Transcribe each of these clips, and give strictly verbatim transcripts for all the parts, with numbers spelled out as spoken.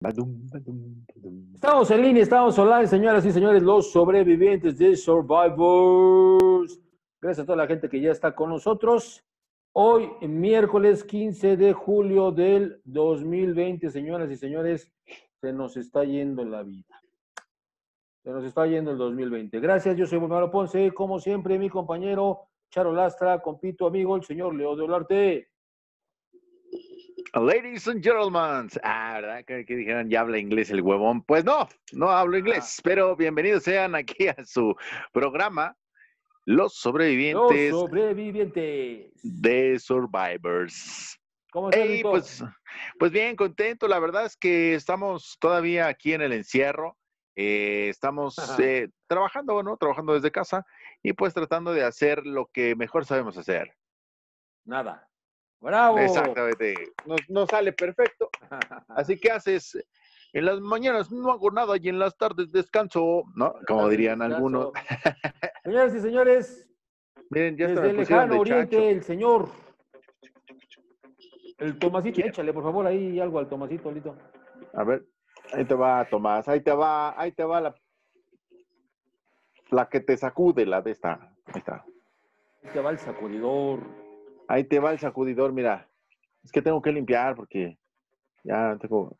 Badum, badum, badum. Estamos en línea, estamos online, señoras y señores, los sobrevivientes de Survivors. Gracias a toda la gente que ya está con nosotros. Hoy, miércoles quince de julio del dos mil veinte, señoras y señores, se nos está yendo la vida. Se nos está yendo el dos mil veinte. Gracias, yo soy Manuel Ponce, como siempre, mi compañero Charo Lastra, compito amigo, el señor Leo de Olarte. Ladies and gentlemen. Ah, ¿verdad? Que, que dijeron, ya habla inglés el huevón. Pues no, no hablo inglés, Ah. pero bienvenidos sean aquí a su programa, Los Sobrevivientes, Los sobrevivientes de Survivors. ¿Cómo estás, Hey, Lito? pues, pues bien, contento. La verdad es que estamos todavía aquí en el encierro. Eh, estamos eh, trabajando, ¿no? Trabajando desde casa y pues tratando de hacer lo que mejor sabemos hacer. Nada. ¡Bravo! Exactamente. Nos, nos sale perfecto. Así que haces en las mañanas no hago nada y en las tardes descanso, ¿no? Como dirían Descanso. algunos. Señoras y señores, Miren, ya hasta desde me el pusieron lejano de oriente, chacho. el señor, el Tomasito, ¿Quién? échale por favor ahí algo al Tomasito, Lito. A ver, ahí te va, Tomás, ahí te va, ahí te va la, la que te sacude, la de esta. Ahí está. Ahí te va el sacudidor. Ahí te va el sacudidor, mira. Es que tengo que limpiar porque ya tengo.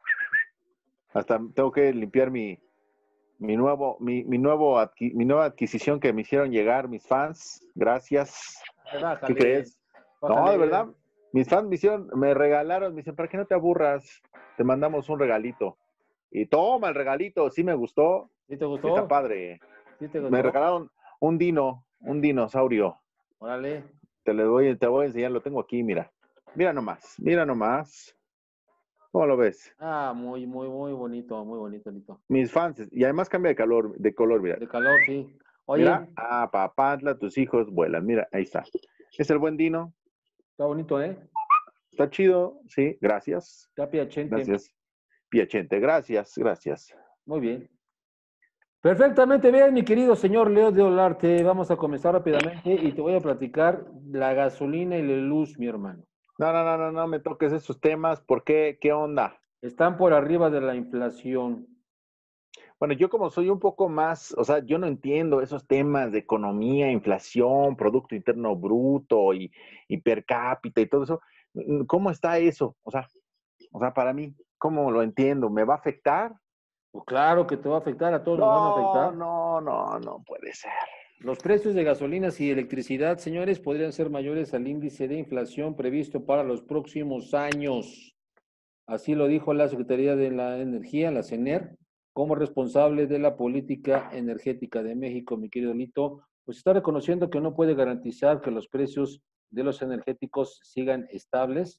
Hasta tengo que limpiar mi, mi nuevo, mi, mi nuevo adqui, mi nueva adquisición que me hicieron llegar mis fans. Gracias. Bájale, ¿Qué crees? bájale. No, de verdad. Mis fans me hicieron, me regalaron, me dicen, para que no te aburras, te mandamos un regalito. Y toma el regalito, sí me gustó. ¿Sí te gustó? Está padre. ¿Sí te gustó? Me regalaron un dino, un dinosaurio. Órale. Te lo voy, te voy a enseñar, lo tengo aquí, mira. Mira nomás, mira nomás. ¿Cómo lo ves? Ah, muy, muy, muy bonito, muy bonito, Lito. Mis fans, y además cambia de calor, de color, mira. De calor, sí. Oye. Mira, ah, papantla, tus hijos vuelan, mira, ahí está. Es el buen dino. Está bonito, ¿eh? Está chido, sí, gracias. Está piachente. Gracias. Piachente, gracias, gracias. Muy bien. Perfectamente bien, mi querido señor Leo de Olarte. Vamos a comenzar rápidamente y te voy a platicar la gasolina y la luz, mi hermano. No, no, no, no, no me toques esos temas. ¿Por qué? ¿Qué onda? Están por arriba de la inflación. Bueno, yo como soy un poco más, o sea, yo no entiendo esos temas de economía, inflación, Producto Interno Bruto y, y per cápita y todo eso. ¿Cómo está eso? O sea, o sea, para mí, ¿cómo lo entiendo? ¿Me va a afectar? Pues claro que te va a afectar, a todos nos van a No, afectar. no, no, no puede ser. Los precios de gasolinas y electricidad, señores, podrían ser mayores al índice de inflación previsto para los próximos años. Así lo dijo la Secretaría de la Energía, la CENER, como responsable de la política energética de México, mi querido Lito, pues está reconociendo que no puede garantizar que los precios de los energéticos sigan estables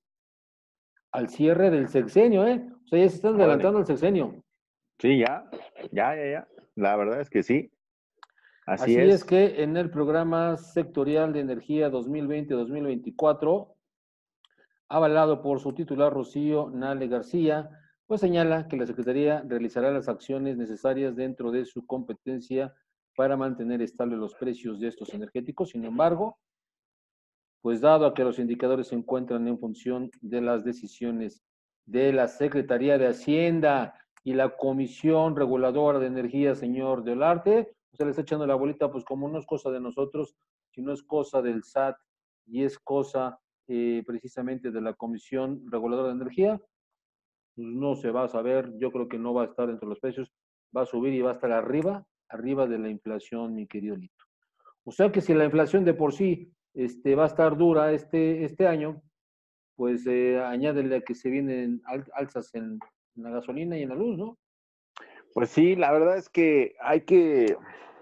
al cierre del sexenio, ¿eh? O sea, ya se están adelantando el sexenio. Sí, ya, ya, ya, ya. La verdad es que sí. Así, Así es. es que en el programa sectorial de energía dos mil veinte dos mil veinticuatro, avalado por su titular Rocío Nale García, pues señala que la Secretaría realizará las acciones necesarias dentro de su competencia para mantener estables los precios de estos energéticos. Sin embargo, pues dado a que los indicadores se encuentran en función de las decisiones de la Secretaría de Hacienda y la Comisión Reguladora de Energía, señor de Olarte, usted le está echando la bolita, pues como no es cosa de nosotros, sino es cosa del S A T y es cosa eh, precisamente de la Comisión Reguladora de Energía, pues no se va a saber, yo creo que no va a estar entre los precios, va a subir y va a estar arriba, arriba de la inflación, mi querido Lito. O sea que si la inflación de por sí este, va a estar dura este, este año, pues eh, añádele a que se vienen al, alzas en, en la gasolina y en la luz, ¿no? Pues sí, la verdad es que hay que,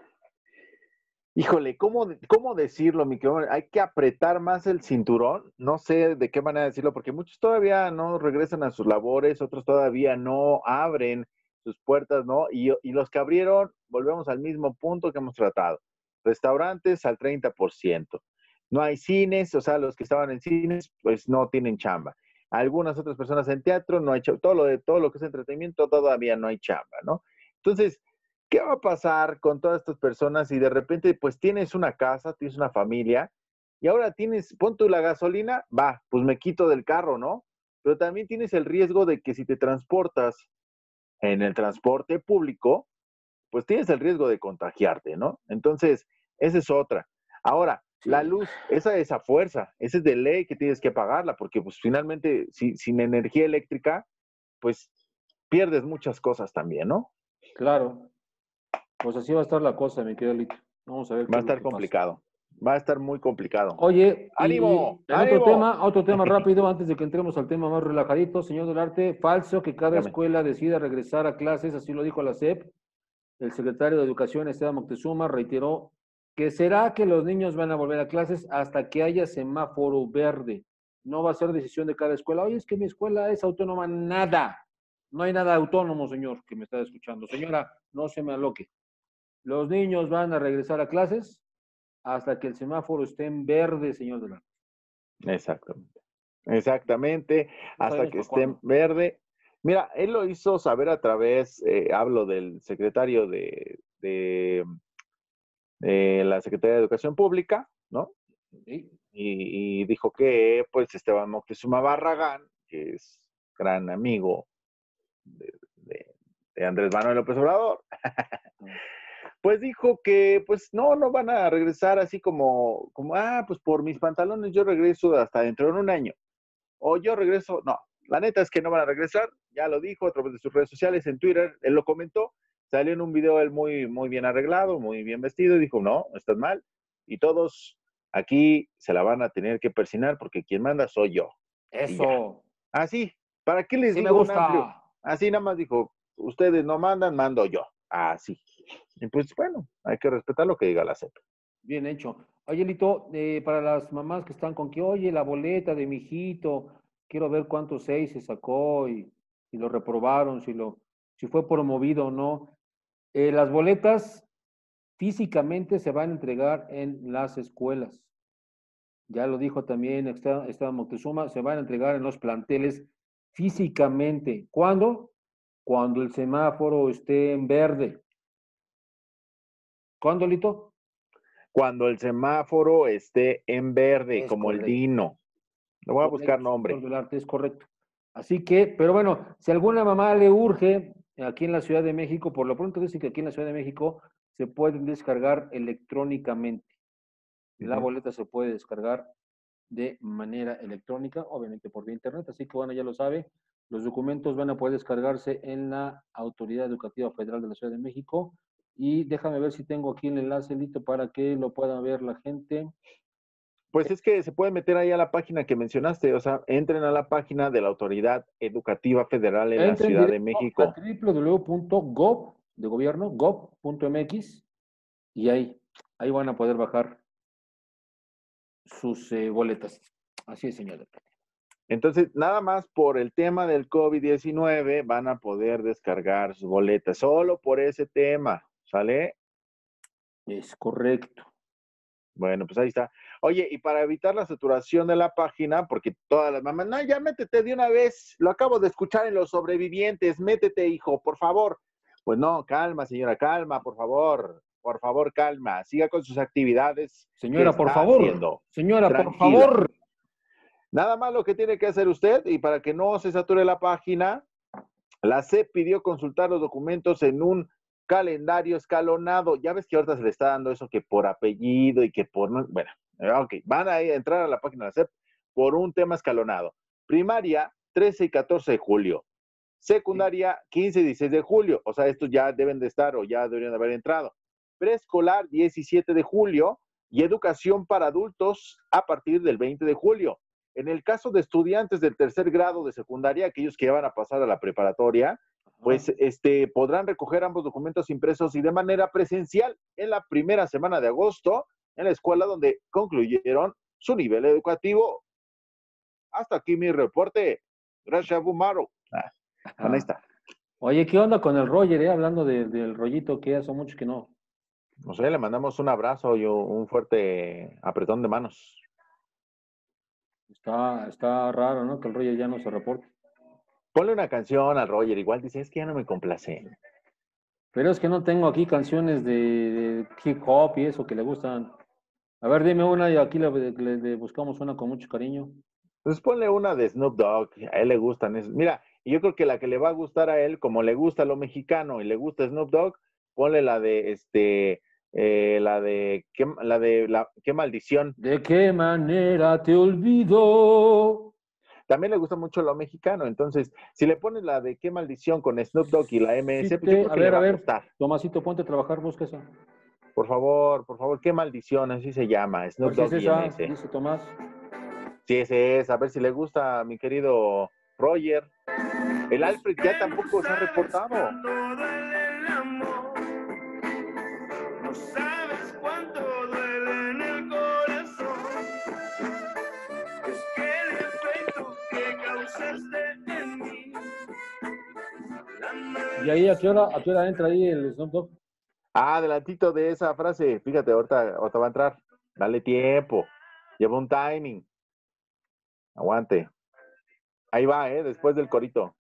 híjole, ¿cómo, cómo decirlo, mi querido? Hay que apretar más el cinturón, no sé de qué manera decirlo, porque muchos todavía no regresan a sus labores, otros todavía no abren sus puertas, ¿no? Y, y los que abrieron, volvemos al mismo punto que hemos tratado. Restaurantes al treinta por ciento. No hay cines, o sea, los que estaban en cines, pues no tienen chamba. Algunas otras personas en teatro, no hay chamba. Todo lo, de, todo lo que es entretenimiento, todavía no hay chamba, ¿no? Entonces, ¿qué va a pasar con todas estas personas si de repente pues tienes una casa, tienes una familia y ahora tienes, pon tú la gasolina, va, pues me quito del carro, ¿no? Pero también tienes el riesgo de que si te transportas en el transporte público, pues tienes el riesgo de contagiarte, ¿no? Entonces, esa es otra. Ahora, Sí. la luz, esa es a fuerza, esa es de ley que tienes que pagarla, porque pues finalmente, si, sin energía eléctrica, pues pierdes muchas cosas también, ¿no? Claro. Pues así va a estar la cosa, mi querido Lito. Vamos a ver Va qué a es lo estar que pasa. complicado, va a estar muy complicado. Oye, y ¡Ánimo! en otro ¡Ánimo! tema, otro tema rápido, antes de que entremos al tema más relajadito, señor del Arte, falso que cada Dígame. escuela decida regresar a clases, así lo dijo la S E P. El secretario de Educación, Esteban Moctezuma, reiteró que será que los niños van a volver a clases hasta que haya semáforo verde. No va a ser decisión de cada escuela. Oye, es que mi escuela es autónoma. Nada. No hay nada autónomo, señor, que me está escuchando. Señora, no se me aloque. Los niños van a regresar a clases hasta que el semáforo esté en verde, señor del Arte. Exactamente. Exactamente, No hasta sabemos que para esté en cuándo. verde. Mira, él lo hizo saber a través, eh, hablo del secretario de, de, de la Secretaría de Educación Pública, ¿no? ¿Sí? Y, y dijo que, pues, Esteban Moctezuma Barragán, que es gran amigo de, de- de Andrés Manuel López Obrador, pues dijo que, pues, no, no van a regresar así como, como, ah, pues por mis pantalones yo regreso hasta dentro de un año. O yo regreso, no, la neta es que no van a regresar, ya lo dijo a través de sus redes sociales, en Twitter, él lo comentó, salió en un video él muy, muy bien arreglado, muy bien vestido, y dijo, no, estás mal, y todos aquí se la van a tener que persinar porque quien manda soy yo, y ya. Eso. Así, ¿para qué les Sí me digo un amplio? gusta. Así nada más dijo, ustedes no mandan, mando yo, así. Y pues bueno, hay que respetar lo que diga la C E P. Bien hecho. Oye, Lito, eh, para las mamás que están con que, oye, la boleta de mi hijito, quiero ver cuántos seis se sacó y, y lo reprobaron, si lo, si fue promovido o no. Eh, las boletas físicamente se van a entregar en las escuelas. Ya lo dijo también Esteban Esteban Moctezuma, se van a entregar en los planteles físicamente. ¿Cuándo? Cuando el semáforo esté en verde. ¿Cuándo, Lito? Cuando el semáforo esté en verde, Es como el correcto. Dino. Le voy a buscar Correcto, señor nombre. Duarte, es correcto. Así que, pero bueno, si alguna mamá le urge aquí en la Ciudad de México, por lo pronto dice que aquí en la Ciudad de México se pueden descargar electrónicamente. La Ujú. boleta se puede descargar de manera electrónica, obviamente por vía internet, así que bueno, ya lo sabe, los documentos van a poder descargarse en la Autoridad Educativa Federal de la Ciudad de México. Y déjame ver si tengo aquí el enlace, Lito, para que lo pueda ver la gente. Pues es que se puede meter ahí a la página que mencionaste, o sea, entren a la página de la Autoridad Educativa Federal en la Entren Ciudad de directo a México. w w w punto gov de gobierno, gov punto m x, y ahí, ahí van a poder bajar sus eh, boletas. Así es, señor. Entonces, nada más por el tema del COVID diecinueve van a poder descargar sus boletas, solo por ese tema, ¿sale? Es correcto. Bueno, pues ahí está. Oye, y para evitar la saturación de la página, porque todas las mamás, no, ya métete de una vez, lo acabo de escuchar en Los Sobrevivientes, métete, hijo, por favor. Pues no, calma, señora, calma, por favor, por favor, calma, siga con sus actividades que Señora, por está favor. haciendo. Señora, por Tranquila. favor. Nada más lo que tiene que hacer usted, y para que no se sature la página, la S E P pidió consultar los documentos en un calendario escalonado. Ya ves que ahorita se le está dando eso que por apellido y que por... Bueno, ok, van a entrar a la página de la S E P por un tema escalonado. Primaria, trece y catorce de julio. Secundaria, quince y dieciséis de julio. O sea, estos ya deben de estar o ya deberían de haber entrado. Preescolar, diecisiete de julio. Y educación para adultos a partir del veinte de julio. En el caso de estudiantes del tercer grado de secundaria, aquellos que ya van a pasar a la preparatoria, pues Ajá. este, podrán recoger ambos documentos impresos y de manera presencial en la primera semana de agosto en la escuela donde concluyeron su nivel educativo. Hasta aquí mi reporte. Gracias, Bumaro. Ah, bueno, ahí Ajá. está. Oye, ¿qué onda con el Roger, eh? Hablando de- del rollito que hace mucho que no. No sé, le mandamos un abrazo y un fuerte apretón de manos. Está, está raro, ¿no? Que el Roger ya no se reporte. Ponle una canción al Roger, igual dice, es que ya no me complace. Pero es que no tengo aquí canciones de, de hip hop y eso que le gustan. A ver, dime una y aquí le, le- le buscamos una con mucho cariño. Pues ponle una de Snoop Dogg, a él le gustan. Es, mira, Y yo creo que la que le va a gustar a él, como le gusta lo mexicano y le gusta Snoop Dogg, ponle la de este, eh, la de, ¿qué, la de la, qué maldición. ¿De qué manera te olvido? También le gusta mucho lo mexicano, entonces, si le pones la de qué maldición con Snoop Dogg y la M S, Sí pues yo te, creo a que le ver, a va a ver, gustar. Tomasito, ponte a trabajar, busca esa. Por favor, por favor, qué maldición, así se llama, A ver Snoop si es Dogg y esa, M S. dice Tomás. Sí, ese es, a ver si le gusta a mi querido Roger. El Es Alfred ya que no tampoco se ha sabes reportado. cuánto duele el amor, no sabes cuánto duele en el corazón. Es que el efecto que causaste en mí, la ¿Y ahí a qué hora, a qué hora entra ahí el Snoop Dogg? Ah, adelantito de esa frase, fíjate, ahorita, ahorita va a entrar. Dale tiempo, lleva un timing. Aguante. Ahí va, ¿eh? Después del corito.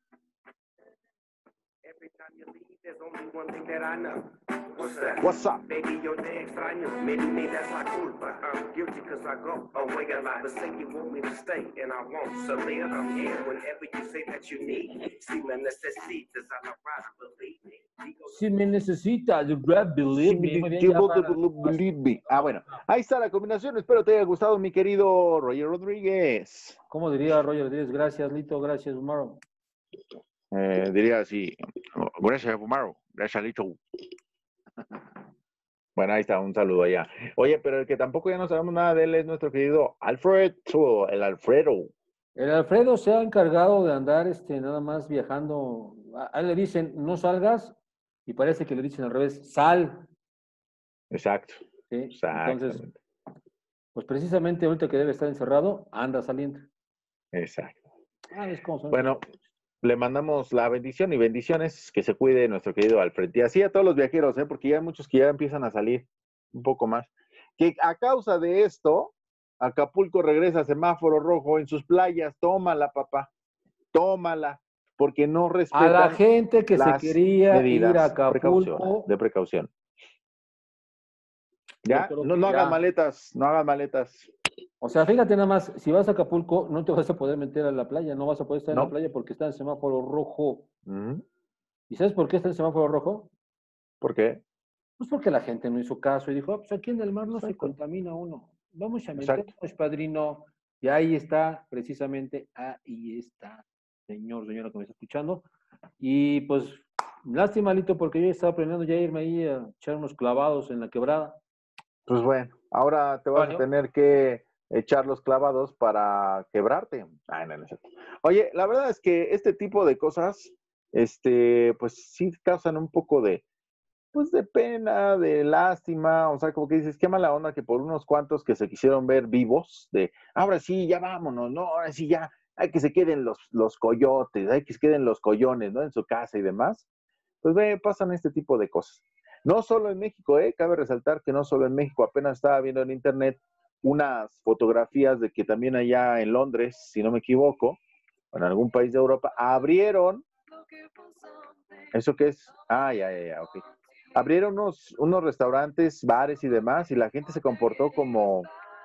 Every time you leave, there's only one thing that I know. What's that? What's up? Baby, yo te extraño. Maybe, maybe that's my culpa. I'm guilty because I go away a lot. But say you want me to stay, and I won't. So then I'm here whenever you say that you need me. Si me necesitas, I know how to believe me. Si me necesita, you grab, believe me. Muy bien, ya para. Believe me. Ah, bueno, ahí está la combinación. Espero te haya gustado, mi querido Roger Rodríguez. ¿Cómo diría Roger Díez? Gracias, Lito, gracias, Maro. Eh, diría así, gracias, Fumaro, gracias, Lito. Bueno, ahí está, un saludo allá. Oye, pero el que tampoco ya no sabemos nada de él es nuestro querido Alfred, el Alfredo. El Alfredo se ha encargado de andar este, nada más viajando. A él le dicen, no salgas, y parece que le dicen al revés, sal. Exacto. ¿Sí? Exactamente. Entonces, pues precisamente ahorita que debe estar encerrado, anda saliendo. Exacto. Ah, es como son. Bueno, le mandamos la bendición y bendiciones, que se cuide nuestro querido Alfred. Y así a todos los viajeros, ¿eh? Porque ya hay muchos que ya empiezan a salir un poco más. Que a causa de esto, Acapulco regresa a semáforo rojo en sus playas. Tómala, papá. Tómala. Porque no A la respetan gente que se las quería ir a medidas precaución, Acapulco, de precaución. yo Ya, creo no, que no hagan ya. maletas, no hagan maletas. O sea, fíjate nada más, si vas a Acapulco, no te vas a poder meter a la playa, no vas a poder estar en la No. playa porque está en semáforo rojo. Ujú. ¿Y sabes por qué está en semáforo rojo? ¿Por qué? Pues porque la gente no hizo caso y dijo, "Ah, pues aquí en el mar no se Exacto. contamina uno. Vamos a Exacto. meternos, padrino." Y ahí está, precisamente, ahí está, señor, señora que me está escuchando. Y pues, lástima, Lito, porque yo estaba planeando ya irme ahí a echar unos clavados en la quebrada. Pues bueno, ahora te vas Vale. a tener que echar los clavados para quebrarte. Ay, no, no es cierto. Oye, la verdad es que este tipo de cosas, este, pues sí causan un poco de, pues de pena, de lástima, o sea, como que dices, qué mala onda que por unos cuantos que se quisieron ver vivos, de, ahora sí, ya vámonos, no, ahora sí, ya, hay que se queden los, los coyotes, hay que se queden los collones, ¿no? En su casa y demás. Pues ve, pasan este tipo de cosas. No solo en México, ¿eh? Cabe resaltar que no solo en México, apenas estaba viendo en internet unas fotografías de que también allá en Londres, si no me equivoco, o en algún país de Europa, abrieron, ¿eso qué es? Ah, ya, ya, ya, ok. Abrieron unos, unos restaurantes, bares y demás, y la gente se comportó como,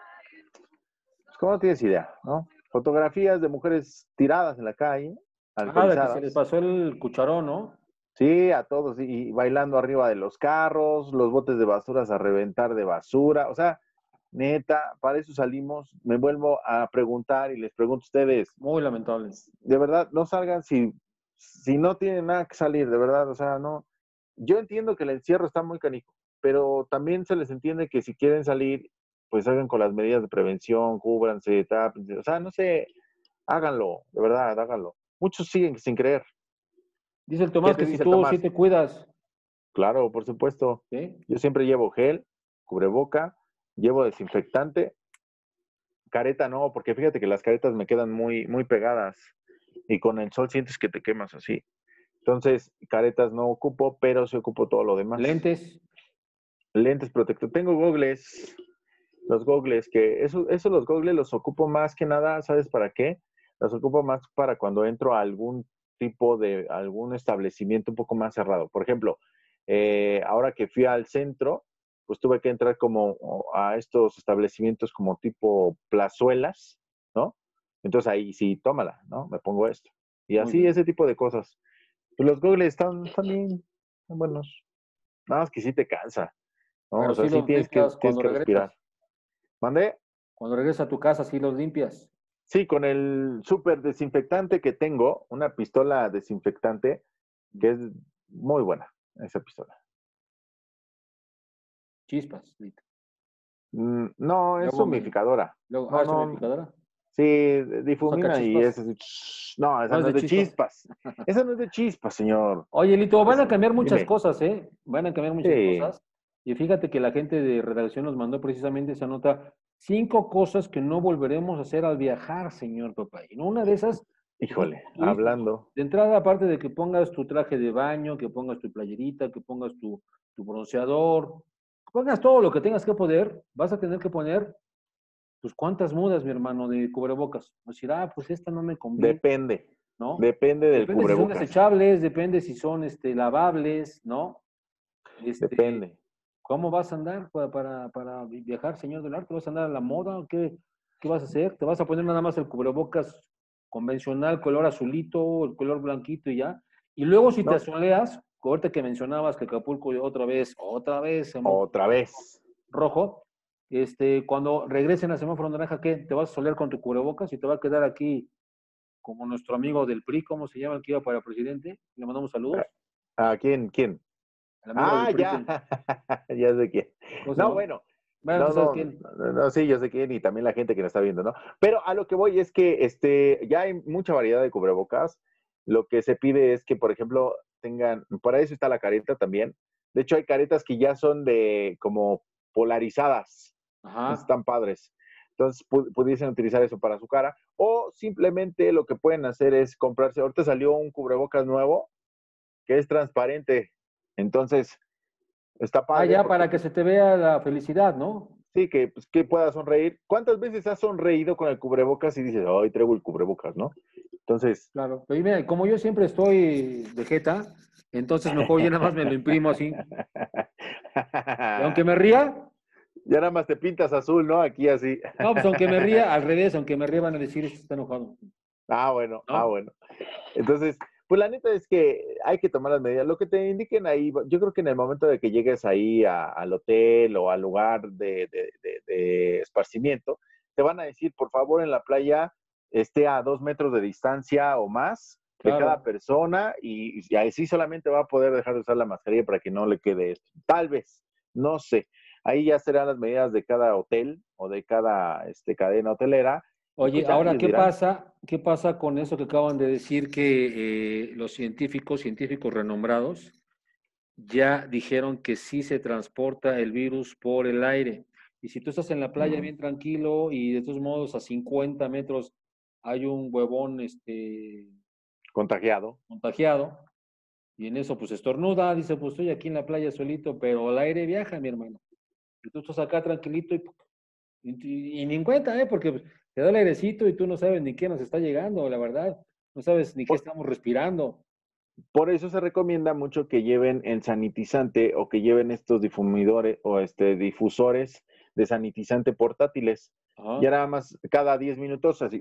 pues, como no tienes idea, ¿no? Fotografías de mujeres tiradas en la calle, Ah, de que se les alcoholizadas. pasó el cucharón, ¿no? Sí, a todos, y bailando arriba de los carros, los botes de basuras a reventar de basura, o sea, neta, para eso salimos, me vuelvo a preguntar y les pregunto a ustedes, Muy lamentable. de verdad, no salgan si, si no tienen nada que salir, de verdad, o sea, no, yo entiendo que el encierro está muy canijo, pero también se les entiende que si quieren salir, pues salgan con las medidas de prevención, cúbranse, tápense, o sea, no sé, háganlo, de verdad, háganlo. Muchos siguen sin creer. Dice el ¿Qué Tomás te que si dice el tú sí Tomás? te cuidas, Claro, por supuesto. ¿sí? Yo siempre llevo gel, cubreboca, llevo desinfectante, careta no, porque fíjate que las caretas me quedan muy, muy pegadas y con el sol sientes que te quemas así. Entonces, caretas no ocupo, pero sí ocupo todo lo demás. Lentes. Lentes protectores. Tengo gogles, los gogles, que eso, eso los gogles los ocupo más que nada, ¿sabes para qué? Los ocupo más para cuando entro a algún tipo de, algún establecimiento un poco más cerrado. Por ejemplo, eh, ahora que fui al centro, pues tuve que entrar como a estos establecimientos como tipo plazuelas, ¿no? Entonces ahí sí, tómala, ¿no? Me pongo esto. Y Muy así, bien. ese tipo de cosas. Pues los goggles están, están bien, están buenos. Nada más que sí te cansa, ¿no? O Pero sea, sí sí los tienes que, limpias tienes cuando que respirar. regresas. ¿Mande? Cuando regresas a tu casa, sí los limpias. Sí, con el súper desinfectante que tengo, una pistola desinfectante, que es muy buena, esa pistola. Chispas. Lito. Mm, no, es Luego me... humidificadora. Luego, ah, No, ¿es no, humidificadora? sí, ¿No saca difumina y es chispas? así, ch- no, esa No es no es de de chispas. chispas. Esa no es de chispas, señor. Oye, Lito, van a Es- cambiar muchas dime. cosas, ¿eh? Van a cambiar muchas Sí, cosas. Y fíjate que la gente de redacción nos mandó precisamente esa nota. Cinco cosas que no volveremos a hacer al viajar, señor papá. Y una de esas, pues es híjole, como tú dices, ¿no? hablando. De entrada, aparte de que pongas tu traje de baño, que pongas tu playerita, que pongas tu, tu bronceador, que pongas todo lo que tengas que poner, vas a tener que poner, pues, ¿cuántas mudas, mi hermano, de cubrebocas? Vas a decir, ah, pues esta no me conviene, Depende, ¿no? depende del Depende si son cubrebocas, desechables, depende si son este, lavables, ¿no? Este, depende. ¿cómo vas a andar para, para, para viajar, señor del arte? ¿Vas a andar a la moda o qué, qué vas a hacer? ¿Te vas a poner nada más el cubrebocas convencional, color azulito, el color blanquito y ya? Y luego si te No, asoleas, ahorita que mencionabas que Acapulco otra vez, otra vez semáforo otra vez. rojo, este, cuando regresen a semáforo naranja, ¿qué? ¿Te vas a solear con tu cubrebocas y te va a quedar aquí como nuestro amigo del P R I? ¿Cómo se llama el que iba para presidente? Le mandamos saludos. ¿A quién? ¿Quién? El amigo del Ah, P R I, ya, que- ya sé quién. ¿cómo se No, llama? bueno, Bueno, no, tú sabes no, quién. no, no, sí, yo sé quién y también la gente que nos está viendo, ¿no? Pero a lo que voy es que este, ya hay mucha variedad de cubrebocas. Lo que se pide es que, por ejemplo, tengan, para eso está la careta también. De hecho, hay caretas que ya son de como polarizadas, Ajá. están padres. Entonces, pu- pudiesen utilizar eso para su cara. O simplemente lo que pueden hacer es comprarse. Ahorita salió un cubrebocas nuevo que es transparente. Entonces, está Ah, padre ya, porque para que pues, se te vea la felicidad, ¿no? sí, que, pues, que pueda sonreír. ¿Cuántas veces has sonreído con el cubrebocas y dices, ay, traigo el cubrebocas, ¿no? Entonces, Claro. Pero mira, como yo siempre estoy de jeta, entonces mejor yo nada más me lo imprimo así. Y aunque me ría, ya nada más te pintas azul, ¿no? Aquí así. no, pues aunque me ría, al revés, aunque me ría van a decir, este está enojado, ah, bueno, ah, ¿no? bueno. Entonces, pues la neta es que hay que tomar las medidas. Lo que te indiquen ahí, yo creo que en el momento de que llegues ahí a- al hotel o al lugar de, de- de- de esparcimiento, te van a decir, por favor, en la playa esté a dos metros de distancia o más de cada Claro. persona y, y así solamente va a poder dejar de usar la mascarilla para que no le quede esto. Tal vez, no sé. Ahí ya serán las medidas de cada hotel o de cada este, cadena hotelera y pues Oye, ya ahora, ellos ¿qué dirán. pasa? ¿Qué pasa con eso que acaban de decir que eh, los científicos, científicos renombrados, ya dijeron que sí se transporta el virus por el aire? Y si tú estás en la playa Mm, bien tranquilo y de todos modos a cincuenta metros hay un huevón este, contagiado. contagiado y en eso pues estornuda, dice, pues estoy aquí en la playa solito, pero el aire viaja, mi hermano. Y tú estás acá tranquilito y, y, y ni en cuenta, ¿eh? Porque pues, te da el airecito y tú no sabes ni qué nos está llegando, la verdad. No sabes ni qué estamos respirando. Por eso se recomienda mucho que lleven el sanitizante o que lleven estos difumidores o este difusores de sanitizante portátiles. Ajá, Ya nada más cada diez minutos así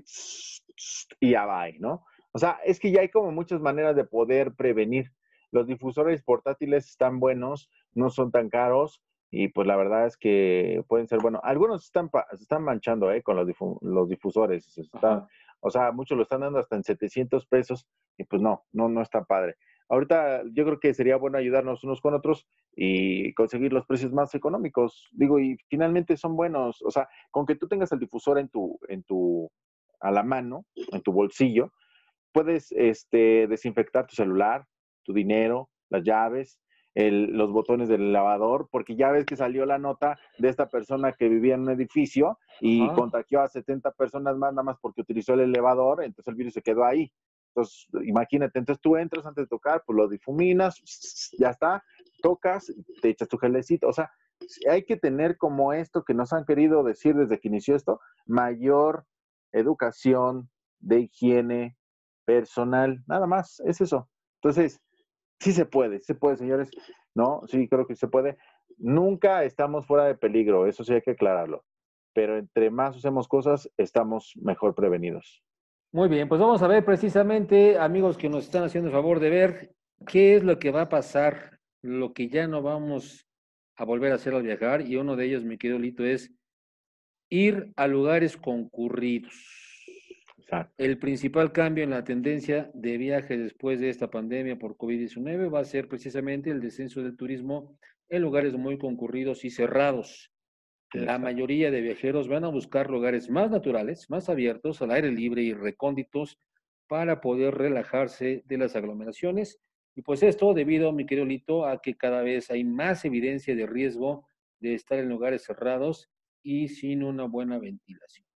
y ya va, ¿no? O sea, es que ya hay como muchas maneras de poder prevenir. Los difusores portátiles están buenos, no son tan caros y pues la verdad es que pueden ser buenos. Algunos están, se están manchando, ¿eh? Con los, difu los difusores. Están, ajá. o sea, muchos lo están dando hasta en setecientos pesos y pues no, no, no está padre. Ahorita yo creo que sería bueno ayudarnos unos con otros y conseguir los precios más económicos. Digo, y finalmente son buenos. O sea, con que tú tengas el difusor en tu, en tu, a la mano, en tu bolsillo, puedes este, desinfectar tu celular, tu dinero, las llaves, el, los botones del lavador, porque ya ves que salió la nota de esta persona que vivía en un edificio y Ajá. contagió a setenta personas más nada más porque utilizó el elevador, entonces el virus se quedó ahí. Entonces, imagínate, entonces tú entras antes de tocar, pues lo difuminas, ya está, tocas, te echas tu gelecito, o sea, hay que tener como esto que nos han querido decir desde que inició esto, mayor educación de higiene personal, nada más, es eso. Entonces, sí se puede, se puede, señores, ¿no? Sí, creo que se puede. Nunca estamos fuera de peligro, eso sí hay que aclararlo, pero entre más usemos cosas, estamos mejor prevenidos. Muy bien, pues vamos a ver precisamente, amigos que nos están haciendo el favor de ver qué es lo que va a pasar, lo que ya no vamos a volver a hacer al viajar, y uno de ellos, mi querido Lito, es ir a lugares concurridos. Exacto. El principal cambio en la tendencia de viaje después de esta pandemia por COVID diecinueve va a ser precisamente el descenso del turismo en lugares muy concurridos y cerrados. La Exacto. mayoría de viajeros van a buscar lugares más naturales, más abiertos, al aire libre y recónditos para poder relajarse de las aglomeraciones. Y pues esto debido, mi querido Lito, a que cada vez hay más evidencia de riesgo de estar en lugares cerrados y sin una buena ventilación.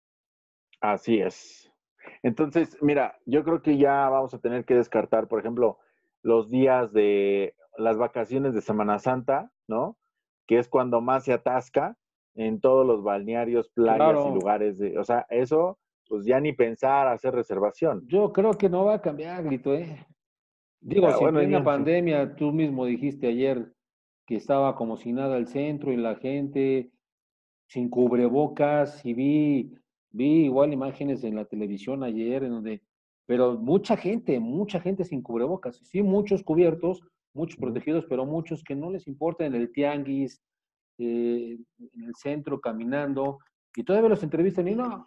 Así es. Entonces, mira, yo creo que ya vamos a tener que descartar, por ejemplo, los días de las vacaciones de Semana Santa, ¿no? Que es cuando más se atasca en todos los balnearios, playas y Claro, lugares de, o sea, eso, pues ya ni pensar hacer reservación. yo creo que no va a cambiar, Lito, ¿eh? Digo, Ah, si en bueno, plena ya, sí. pandemia tú mismo dijiste ayer que estaba como si nada el centro y la gente sin cubrebocas, y vi, vi igual imágenes en la televisión ayer en donde, pero mucha gente, mucha gente sin cubrebocas, sí, muchos cubiertos, muchos Ujú. protegidos, pero muchos que no les importa en el tianguis, eh, en el centro caminando, y todavía los entrevistan y no,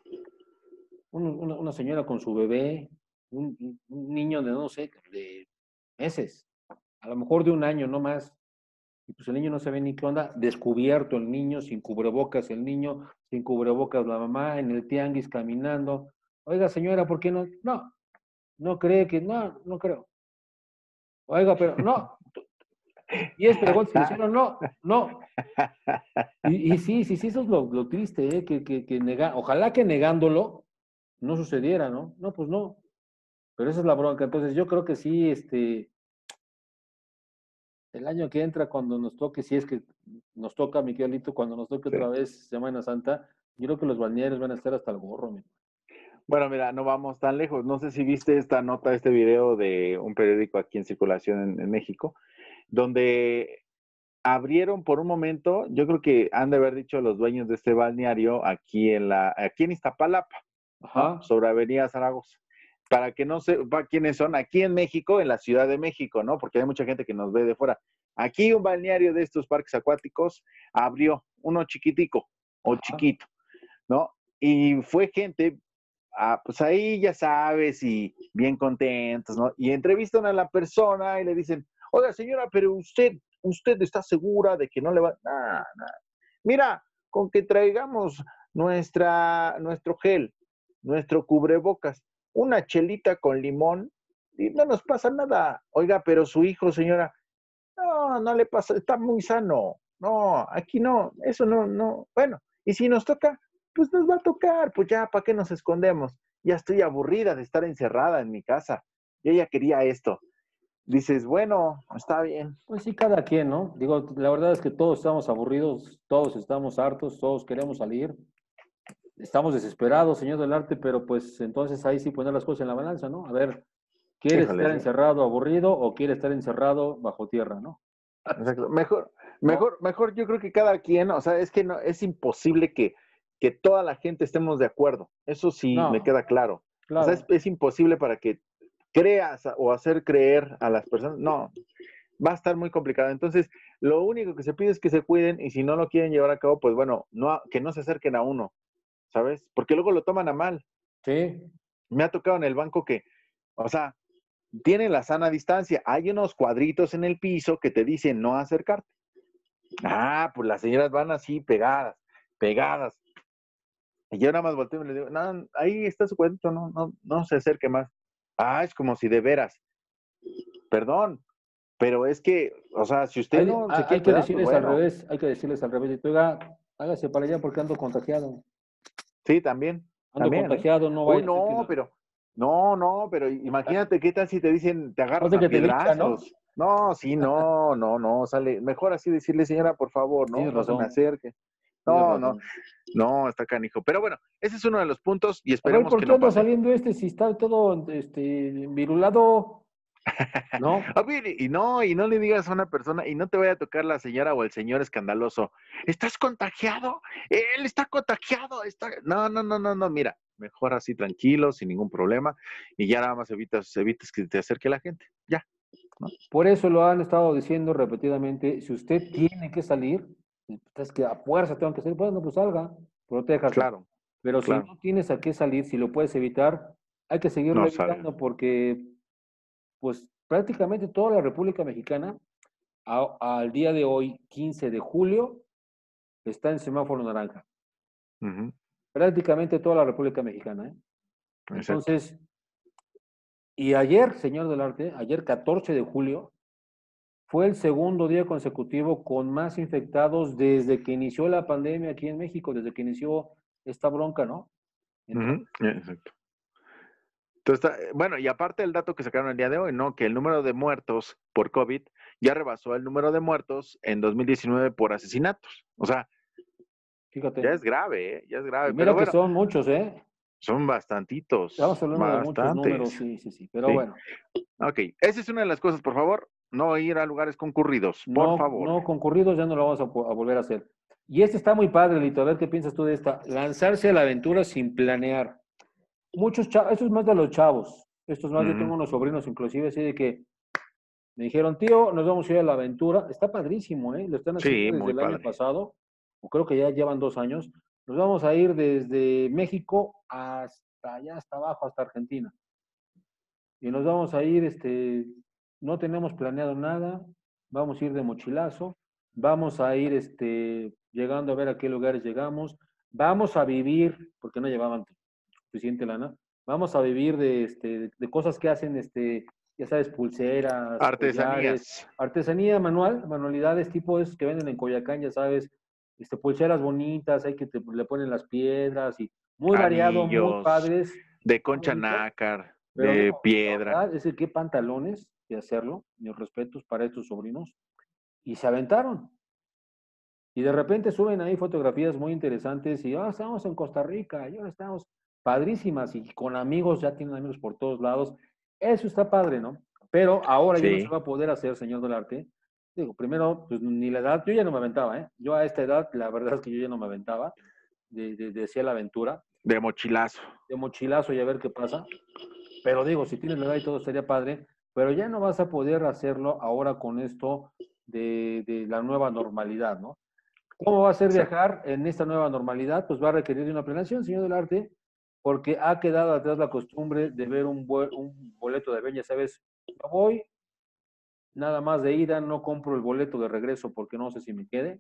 un- una, una señora con su bebé, un, un- un niño de no sé, de meses, a lo mejor de un año, no más. Y pues el niño no sabe ni qué onda, descubierto el niño, sin cubrebocas el niño, sin cubrebocas la mamá, en el tianguis caminando. Oiga, señora, ¿por qué no? No, no cree que, no, no creo. Oiga, pero no, diez preguntas y le hicieron, no, no. Y, y sí, sí, sí, eso es lo, lo triste, ¿eh? Que, que, que nega, ojalá que negándolo no sucediera, ¿no? No, pues no. Pero esa es la bronca. Entonces yo creo que sí, este, el año que entra, cuando nos toque, si es que nos toca, Miguelito, cuando nos toque Sí. otra vez Semana Santa, yo creo que los balnearios van a estar hasta el gorro, mi. Bueno, mira, no vamos tan lejos. No sé si viste esta nota, este video de un periódico aquí en circulación en, en México, donde abrieron por un momento, yo creo que han de haber dicho los dueños de este balneario aquí en la, aquí en Iztapalapa, ¿no? Ajá, Sobre Avenida Zaragoza. Para que no sepa quiénes son, aquí en México, en la Ciudad de México, ¿no? Porque hay mucha gente que nos ve de fuera. Aquí un balneario de estos parques acuáticos abrió, uno chiquitico o ajá. chiquito, ¿no? Y fue gente, ah, pues ahí ya sabes, y bien contentos, ¿no? Y entrevistan a la persona y le dicen, oiga señora, pero usted, usted está segura de que no le va, nah, nah. Mira, con que traigamos nuestra, nuestro gel, nuestro cubrebocas, una chelita con limón, y no nos pasa nada. Oiga, pero su hijo, señora, no, no le pasa, está muy sano. No, aquí no, eso no, no. Bueno, y si nos toca, pues nos va a tocar, pues ya, ¿para qué nos escondemos? Ya estoy aburrida de estar encerrada en mi casa. Y ella quería esto. Dices, bueno, está bien. Pues sí, cada quien, ¿no? Digo, la verdad es que todos estamos aburridos, todos estamos hartos, todos queremos salir. Estamos desesperados, señor del arte, pero pues entonces ahí sí poner las cosas en la balanza, ¿no? A ver, ¿quieres Híjole, estar sí. encerrado aburrido o quieres estar encerrado bajo tierra, ¿no? Exacto. Mejor, ¿No? mejor, mejor yo creo que cada quien, o sea, es que no, es imposible que, que toda la gente estemos de acuerdo. Eso sí me No, queda claro. O sea, es, claro. es imposible para que creas o hacer creer a las personas. No, va a estar muy complicado. Entonces, lo único que se pide es que se cuiden y si no lo quieren llevar a cabo, pues bueno, no, que no se acerquen a uno, ¿sabes? Porque luego lo toman a mal. Sí, Me ha tocado en el banco que, o sea, tienen la sana distancia. Hay unos cuadritos en el piso que te dicen no acercarte. Ah, pues las señoras van así pegadas, pegadas. Y yo nada más volteo y le digo, no, ahí está su cuadrito, no, no, no se acerque más. Ah, es como si de veras, perdón, pero es que, o sea, si usted hay, no se hay quiere que cuidar, pues decirles al bueno, revés, hay que decirles al revés. Y oiga, hágase para allá porque ando contagiado. sí, también, Ando también, ¿eh? contagiado, no Uy, vaya a ser que no, la... pero, no, no, pero imagínate qué tal si te dicen, te No agarran sé a que te lincha, ¿no? piedrazos. No, sí, no, no, no, sale, mejor así decirle, señora, por favor, no, Tienes no se me razón, acerque. tienes No, no, razón. no, está canijo. Pero bueno, ese es uno de los puntos y A ver, esperemos ¿por que qué no anda pase. saliendo este si está todo este virulado? ¿No? A ver, y no, y no le digas a una persona, y no te vaya a tocar la señora o el señor escandaloso. ¿Estás contagiado? Él está contagiado. Está... No, no, no, no, no, mira. mejor así tranquilo, sin ningún problema, y ya nada más evitas, evitas que te acerque la gente, ya, ¿no? Por eso lo han estado diciendo repetidamente, si usted tiene que salir, es que a fuerza tengo que salir, bueno, pues salga, protéjase. Claro, Pero si claro, no tienes a qué salir, si lo puedes evitar, hay que seguirlo no salga. evitando porque, pues, prácticamente toda la República Mexicana, a- al día de hoy, quince de julio, está en semáforo naranja. Ujú, Prácticamente toda la República Mexicana, ¿eh? exacto. Entonces, y ayer, señor del arte, ayer catorce de julio, fue el segundo día consecutivo con más infectados desde que inició la pandemia aquí en México, desde que inició esta bronca, ¿no? Ujú, Entonces, exacto. Entonces, está- bueno, y aparte el dato que sacaron el día de hoy, ¿no? Que el número de muertos por COVID ya rebasó el número de muertos en dos mil diecinueve por asesinatos. O sea, fíjate, ya es grave, ¿eh? Ya es y grave. Pero mira que bueno, son muchos, ¿eh? son bastantitos, Estamos hablando de muchos números, bastantes, sí, sí, sí, pero ¿sí? bueno, Ok, esa es una de las cosas, por favor, no ir a lugares concurridos, por no, favor. no concurridos ya no lo vamos a, po- a volver a hacer. Y este está muy padre, Lito, a ver qué piensas tú de esta. Lanzarse a la aventura sin planear. Muchos chavos, esto es más de los chavos, esto es más, yo tengo Ujú, unos sobrinos inclusive, así de que me dijeron, tío, nos vamos a ir a la aventura. Está padrísimo, ¿eh? Lo están haciendo sí, desde muy el año padre. pasado, o creo que ya llevan dos años. Nos vamos a ir desde México hasta allá, hasta abajo, hasta Argentina. Y nos vamos a ir, este, no tenemos planeado nada, vamos a ir de mochilazo, vamos a ir, este, llegando a ver a qué lugares llegamos, vamos a vivir, porque no llevaban suficiente lana, vamos a vivir de, este, de cosas que hacen, este, ya sabes, pulseras, collares, Artesanías, artesanía manual, manualidades tipo esos que venden en Coyacán, ya sabes, este, pulseras bonitas, hay que te, le ponen las piedras y muy variado, muy anillos, padres, de muy concha bonito. nácar, Pero de digo, la piedra. verdad es que qué pantalones de hacerlo, mis respetos para estos sobrinos, y se aventaron. Y de repente suben ahí fotografías muy interesantes y, ah, estamos en Costa Rica, y ahora estamos padrísimas y con amigos, ya tienen amigos por todos lados. Eso está padre, ¿no? Pero ahora ya no se Sí, va a poder hacer, señor del arte. Digo, primero, pues ni la edad, yo ya no me aventaba, ¿eh? Yo a esta edad, la verdad es que yo ya no me aventaba de, de, de hacer la aventura, de mochilazo. de mochilazo y a ver qué pasa. Pero digo, si tienes la edad y todo sería padre, pero ya no vas a poder hacerlo ahora con esto de, de la nueva normalidad, ¿no? ¿Cómo va a ser Exacto. viajar en esta nueva normalidad? Pues va a requerir de una planeación, señor del arte, porque ha quedado atrás la costumbre de ver un, bue- un boleto de avión, ya sabes, yo voy, nada más de ida, no compro el boleto de regreso porque no sé si me quede,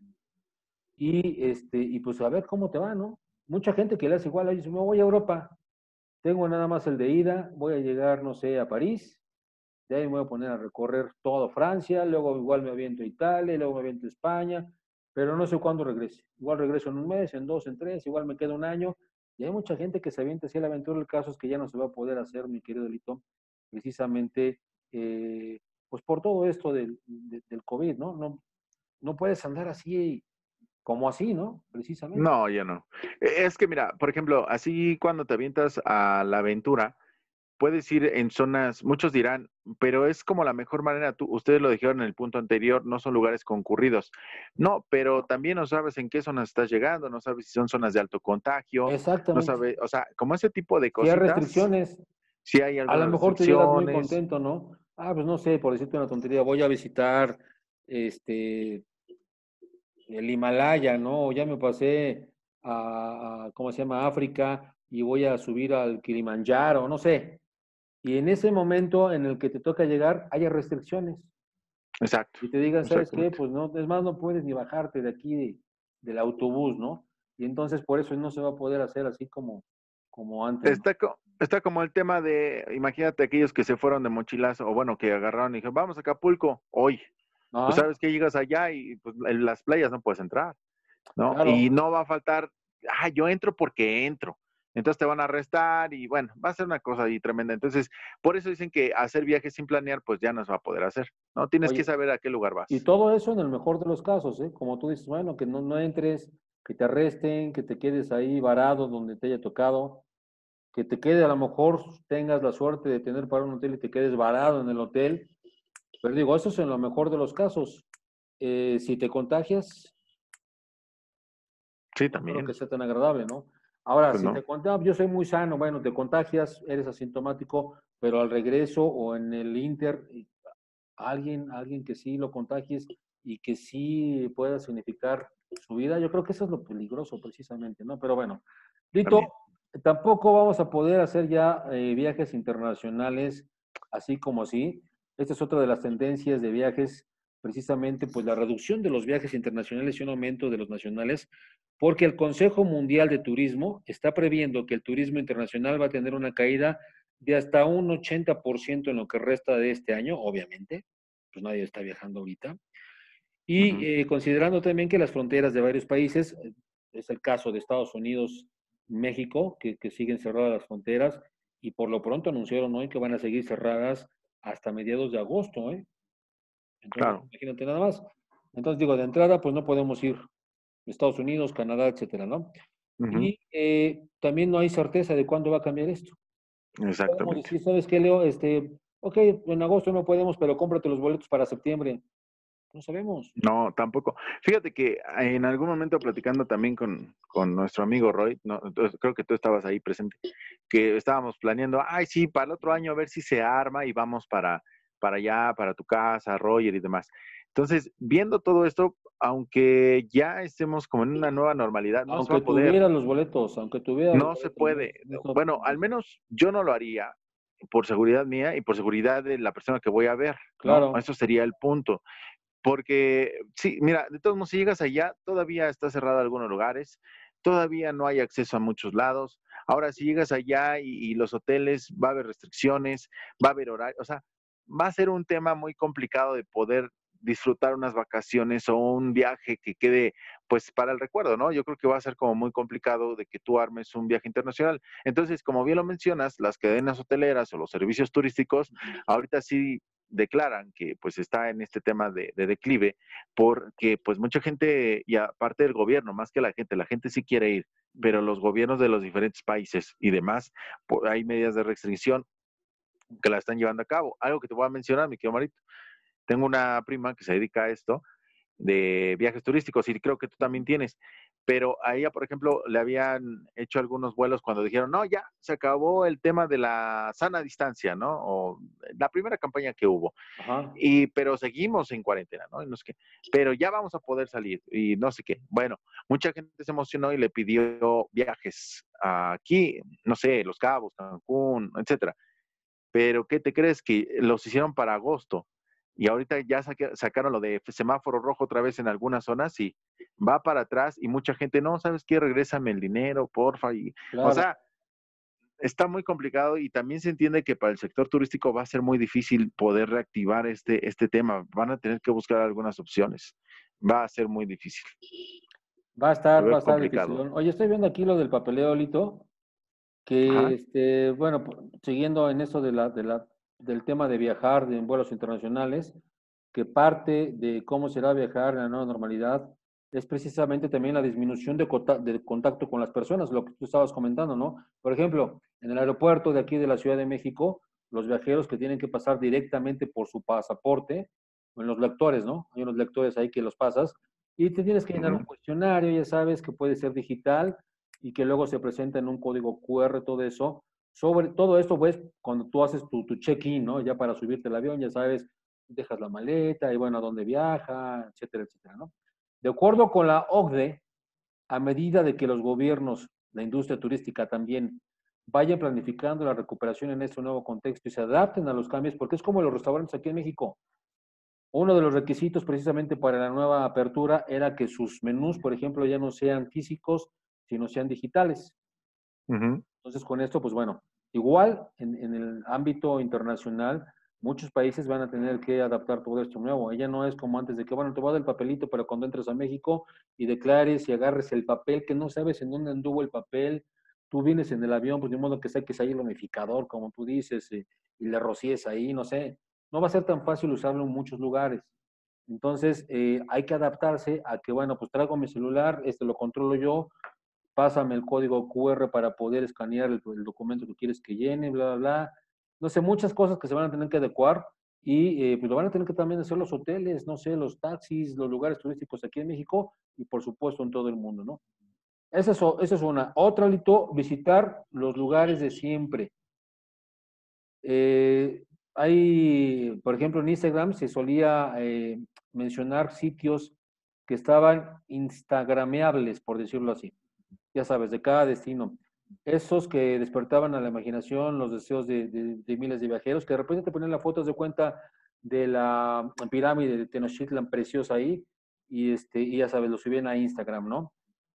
y, este, y pues a ver cómo te va, ¿no? Mucha gente que le hace igual, dice, me voy a Europa, tengo nada más el de ida, voy a llegar, no sé, a París, de ahí me voy a poner a recorrer todo Francia, luego igual me aviento a Italia, luego me aviento a España, pero no sé cuándo regrese. Igual regreso en un mes, en dos, en tres, igual me queda un año. Y hay mucha gente que se avienta así a la aventura. El caso es que ya no se va a poder hacer, mi querido Lito, precisamente eh, pues por todo esto del, de- del COVID, ¿no? ¿no? No puedes andar así como así, ¿no? Precisamente. No, ya no. E- Es que mira, por ejemplo, así cuando te avientas a la aventura, puedes ir en zonas, muchos dirán, pero es como la mejor manera, tú, ustedes lo dijeron en el punto anterior, no son lugares concurridos. No, pero también no sabes en qué zonas estás llegando, no sabes si son zonas de alto contagio, no Exactamente. sabes, o sea, como ese tipo de Si hay cositas, restricciones, si hay a lo algunas mejor tú llegas muy restricciones, contento, ¿no? Ah, pues no sé, por decirte una tontería, voy a visitar este el Himalaya, ¿no? O ya me pasé a, a, ¿cómo se llama? África y voy a subir al Kilimanjaro, no sé. Y en ese momento en el que te toca llegar, haya restricciones. exacto, Y te digan, ¿sabes qué? exactamente. Pues no, es más, no puedes ni bajarte de aquí de- del autobús, ¿no? Y entonces por eso no se va a poder hacer así como, como antes, ¿no? Está, co- está como el tema de, imagínate aquellos que se fueron de mochilazo, o bueno, que agarraron y dijeron, vamos a Acapulco hoy. Pues Ah, sabes que llegas allá y pues, en las playas no puedes entrar, ¿no? Y claro. no va a faltar, ah, yo entro porque entro. Entonces te van a arrestar y bueno, va a ser una cosa ahí tremenda. Entonces, por eso dicen que hacer viajes sin planear, pues ya no se va a poder hacer, ¿no? Tienes que Oye, saber a qué lugar y vas. todo eso en el mejor de los casos, ¿eh? Como tú dices, bueno, que no, no entres, que te arresten, que te quedes ahí varado donde te haya tocado, que te quede, a lo mejor tengas la suerte de tener para un hotel y te quedes varado en el hotel. Pero digo, eso es en lo mejor de los casos. Eh, si te contagias, Sí, no creo que también. sea tan agradable, ¿no? Ahora, Pues si no, te contagias, yo soy muy sano, bueno, te contagias, eres asintomático, pero al regreso o en el Inter, eh, alguien, alguien que sí lo contagies y que sí pueda significar su vida, yo creo que eso es lo peligroso precisamente, ¿no? Pero bueno, Lito, también. tampoco vamos a poder hacer ya eh, viajes internacionales así como así. Esta es otra de las tendencias de viajes, precisamente pues la reducción de los viajes internacionales y un aumento de los nacionales, porque el Consejo Mundial de Turismo está previendo que el turismo internacional va a tener una caída de hasta un ochenta por ciento en lo que resta de este año, obviamente, pues nadie está viajando ahorita. Y Ujú. eh, considerando también que las fronteras de varios países, eh, es el caso de Estados Unidos, México, que, que siguen cerradas las fronteras, y por lo pronto anunciaron hoy que van a seguir cerradas hasta mediados de agosto, ¿eh? Entonces, Claro. imagínate nada más. Entonces, digo, de entrada, pues no podemos ir a Estados Unidos, Canadá, etcétera, ¿no? Ujú. Y eh, también no hay certeza de cuándo va a cambiar esto. Podemos Exactamente. decir, ¿sabes qué, Leo? Este, ok, en agosto no podemos, pero cómprate los boletos para septiembre. No sabemos. No, tampoco. Fíjate que en algún momento platicando también con, con nuestro amigo Roy, no, entonces, creo que tú estabas ahí presente, que estábamos planeando, ay, sí, para el otro año a ver si se arma y vamos para, para allá, para tu casa, Roger y demás. Entonces, viendo todo esto, aunque ya estemos como en una nueva normalidad, no se va Aunque a poder, tuviera los boletos, aunque tuviera los no se boletos, no, puede. es, no es otra Bueno, al cosa. menos yo no lo haría por seguridad mía y por seguridad de la persona que voy a ver, ¿no? Claro, Eso sería el punto. Porque, sí, mira, de todos modos, si llegas allá, todavía está cerrado algunos lugares, todavía no hay acceso a muchos lados. Ahora, si llegas allá y, y los hoteles, va a haber restricciones, va a haber horario, o sea, va a ser un tema muy complicado de poder disfrutar unas vacaciones o un viaje que quede, pues, para el recuerdo, ¿no? Yo creo que va a ser como muy complicado de que tú armes un viaje internacional. Entonces, como bien lo mencionas, las cadenas hoteleras o los servicios turísticos, ahorita sí declaran que pues está en este tema de, de, declive, porque pues mucha gente, y aparte del gobierno, más que la gente, la gente sí quiere ir, pero los gobiernos de los diferentes países y demás, pues, hay medidas de restricción que la están llevando a cabo. Algo que te voy a mencionar, mi querido Marito, tengo una prima que se dedica a esto, de viajes turísticos y creo que tú también tienes. Pero a ella, por ejemplo, le habían hecho algunos vuelos cuando dijeron, no, ya se acabó el tema de la sana distancia, ¿no? O la primera campaña que hubo. ajá. Y, pero seguimos en cuarentena, ¿no? Y no sé qué. Pero ya vamos a poder salir y no sé qué. Bueno, mucha gente se emocionó y le pidió viajes aquí, no sé, Los Cabos, Cancún, etcétera. Pero ¿qué te crees? Que los hicieron para agosto y ahorita ya sacaron lo de semáforo rojo otra vez en algunas zonas y va para atrás y mucha gente, no, ¿sabes qué? Regrésame el dinero, porfa. Y, o Claro. sea, está muy complicado y también se entiende que para el sector turístico va a ser muy difícil poder reactivar este, este tema. Van a tener que buscar algunas opciones. Va a ser muy difícil. Va a estar, Lo va a veo estar difícil. complicado. Oye, estoy viendo aquí lo del papeleo, Lito, que, Ajá. este, bueno, po- siguiendo en eso de la, de la, del tema de viajar en vuelos internacionales, que parte de cómo será viajar en la nueva normalidad es precisamente también la disminución de, cota- de contacto con las personas, lo que tú estabas comentando, ¿no? Por ejemplo, en el aeropuerto de aquí de la Ciudad de México, los viajeros que tienen que pasar directamente por su pasaporte, o en los lectores, ¿no? Hay unos lectores ahí que los pasas, y te tienes que llenar un Ujú. cuestionario, ya sabes que puede ser digital, y que luego se presenta en un código Q R, todo eso. Sobre todo esto, pues, cuando tú haces tu, tu check-in, ¿no? Ya para subirte al avión, ya sabes, dejas la maleta y bueno, a dónde viaja, etcétera, etcétera, ¿no? De acuerdo con la O C D E, a medida de que los gobiernos, la industria turística también, vayan planificando la recuperación en este nuevo contexto y se adapten a los cambios, porque es como los restaurantes aquí en México. Uno de los requisitos precisamente para la nueva apertura era que sus menús, por ejemplo, ya no sean físicos, sino sean digitales. Ujú. Entonces, con esto, pues bueno, igual en, en el ámbito internacional, muchos países van a tener que adaptar todo esto nuevo. Ella no es como antes de que, bueno, te voy a dar el papelito, pero cuando entres a México y declares y agarres el papel, que no sabes en dónde anduvo el papel, tú vienes en el avión, pues de modo que saques ahí el unificador, como tú dices, y, y le rocíes ahí, no sé. No va a ser tan fácil usarlo en muchos lugares. Entonces, eh, hay que adaptarse a que, bueno, pues traigo mi celular, este lo controlo yo, pásame el código Q R para poder escanear el, el documento que quieres que llene, bla, bla, bla. No sé, muchas cosas que se van a tener que adecuar y eh, pues lo van a tener que también hacer los hoteles, no sé, los taxis, los lugares turísticos aquí en México y por supuesto en todo el mundo, ¿no? Esa es, o- esa es una. Otra, Lito, visitar los lugares de siempre. Eh, hay, por ejemplo, en Instagram se solía eh, mencionar sitios que estaban instagrameables, por decirlo así. Ya sabes, de cada destino. Esos que despertaban a la imaginación, los deseos de, de- de miles de viajeros, que de repente te ponían las fotos de cuenta de la pirámide de Tenochtitlan preciosa ahí, y, este, y ya sabes, lo subían a Instagram, ¿no?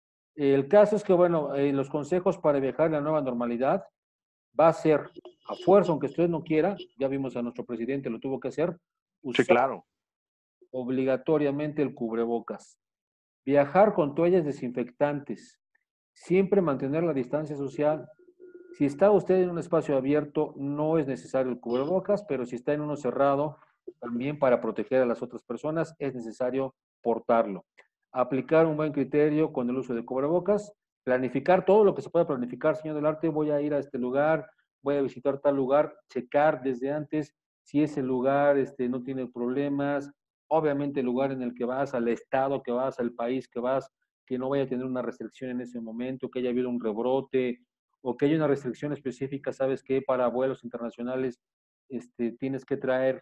El caso es que, bueno, eh, los consejos para viajar a la nueva normalidad va a ser a fuerza, aunque usted no quiera, ya vimos a nuestro presidente, lo tuvo que hacer, Sí, usar claro. obligatoriamente el cubrebocas, viajar con toallas desinfectantes, siempre mantener la distancia social. Si está usted en un espacio abierto, no es necesario el cubrebocas, pero si está en uno cerrado, también para proteger a las otras personas es necesario portarlo. Aplicar un buen criterio con el uso de cubrebocas, planificar todo lo que se pueda planificar, señor del arte, voy a ir a este lugar, voy a visitar tal lugar, checar desde antes si ese lugar este, no tiene problemas, obviamente el lugar en el que vas, al estado que vas, al país que vas, que no vaya a tener una restricción en ese momento, que haya habido un rebrote, o que hay una restricción específica, sabes que para vuelos internacionales este, tienes que traer,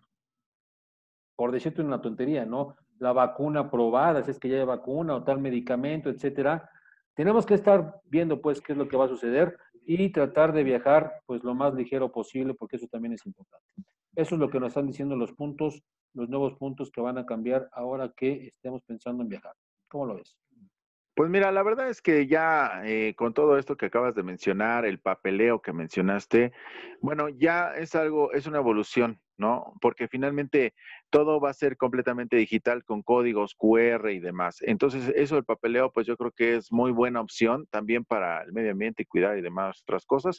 por decirte una tontería, ¿no? La vacuna probada, si es que ya hay vacuna o tal medicamento, etcétera. Tenemos que estar viendo, pues, qué es lo que va a suceder y tratar de viajar, pues, lo más ligero posible, porque eso también es importante. Eso es lo que nos están diciendo los puntos, los nuevos puntos que van a cambiar ahora que estemos pensando en viajar. ¿Cómo lo ves? Pues mira, la verdad es que ya eh, con todo esto que acabas de mencionar, el papeleo que mencionaste, bueno, ya es algo, es una evolución, ¿no? Porque finalmente todo va a ser completamente digital con códigos Q R y demás. Entonces, eso del papeleo, pues yo creo que es muy buena opción también para el medio ambiente y cuidar y demás otras cosas.